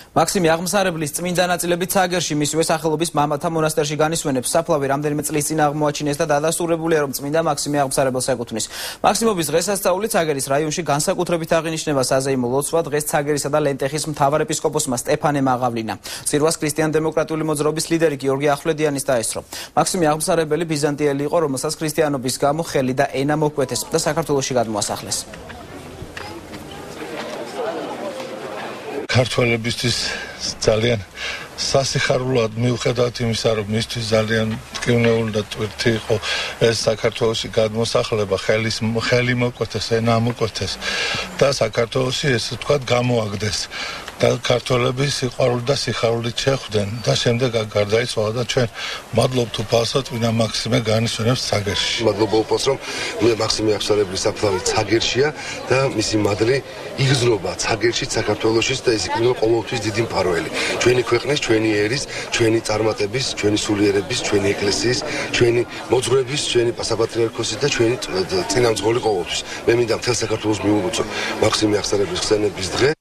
მაქსიმე აღმსარებლის წმინდა ნაწილებით ცაგერში მისივე სახელობის მამათა მონასტერში განისვენებს საფლავი რამდენიმე წლის წინ აღმოაჩინეს და დადასტურებულია რომ წმინდა მაქსიმე აღმსარებელს ეკუთვნის. მაქსიმობის დღესასწაული ცაგერის რაიონში განსაკუთრებით აღინიშნება საზეიმო ლოცვა დღეს ცაგერისა და ლენტეხის მთავარ ეპისკოპოსმა სტეფანე მაღავლინა. ძირვას ქრისტიან-დემოკრატიული მოძრაობის ლიდერი გიორგი ახვლედიანის დაესწრო. მაქსიმე აღმსარებელი ბიზანტიელი იყო, რომელსაც ქრისტიანობის გამო ხელი და ენა მოჰკვეთეს და საქართველოში გადმოასახლეს. ქართველებისთვის ძალიან სასიხარულოდ მიუხედავად იმისა, რომ მისთვის ძალიან მტკივნეული და ტვირთი იყო ეს საქართველოში გადმოსახლება, ხელი მოკვეთეს, ენა მოკვეთეს და საქართველოში ესე ვთქვათ გამოაგდეს და ქართველები სიყვარული და სიხარულით შეხვდნენ და შემდეგ გარდაიცვალა და ჩვენ მადლობთ უფალსა წმინდა მაქსიმე განისვენებს ცაგერში. მადლობა უფალს, რომ მაქსიმე აღმსარებლის საფლავი ცაგერშია და მისი მადლი იგრძნობა ცაგერში, საქართველოში და ეს იქნება ყოველთვის დიდი მფარველი. ჩვენი ქვეყნის, ჩვენი ერის, ჩვენი წარმატების, ჩვენი სულიერების, ჩვენი ეკლესიის, ჩვენი მოძღვრების, ჩვენი პასაპატრიარქოსის და ჩვენი წინამძღოლი ყოველთვის. მე მინდა მთელ საქართველოს მიულოცო მაქსიმე აღმსარებლის ხსენების დღე.